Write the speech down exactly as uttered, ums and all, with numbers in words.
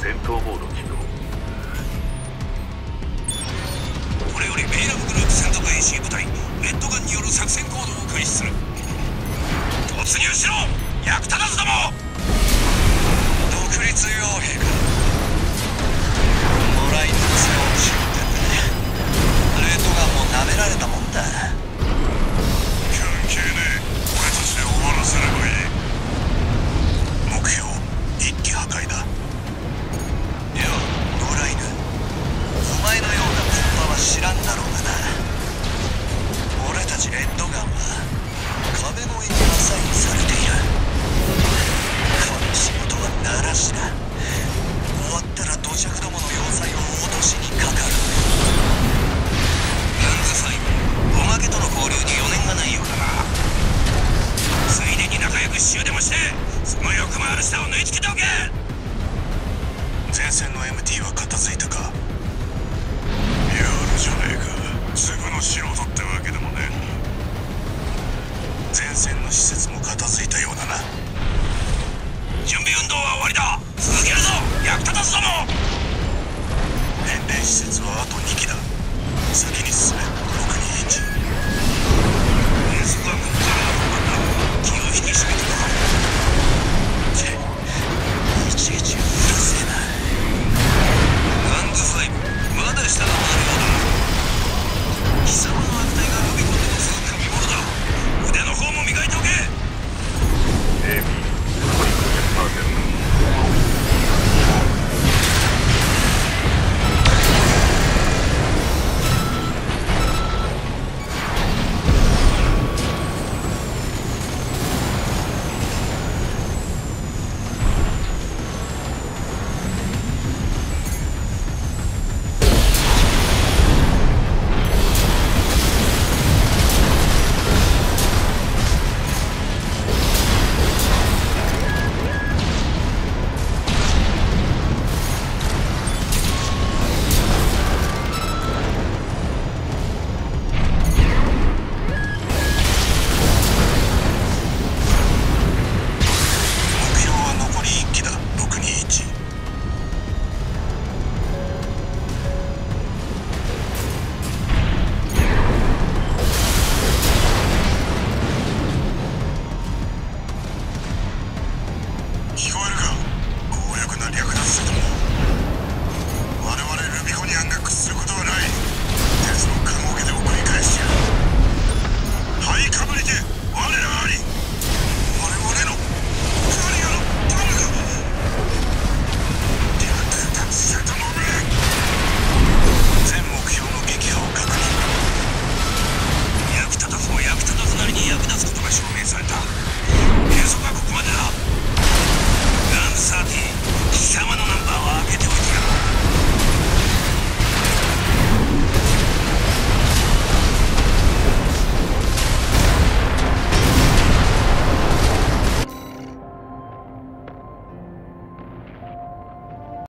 戦闘モード起動。 これよりメイラブグループ専属 エーシー 部隊レッドガンによる作戦行動を開始する。突入しろ役立たずども。独立傭兵か。もらいの背をしろってんだね。レッドガンも舐められたもんだ。関係ねえ。俺たちで終わらせればいい。目標一気破壊だ。よ野良犬、お前のようなコッパは知らんだろうがな。俺たちレッドガンは壁越えにアサインされている。この仕事はならしだ。終わったら土着どもの要塞を脅しにかかる。なんざ最後おまけとの交流に余念がないようだな。ついでに仲良く死守でもしてその欲もある下を抜いてきておけ。前線の エムティー は片付いたか。やるじゃねえか。すぐの素人ってわけでもね。前線の施設も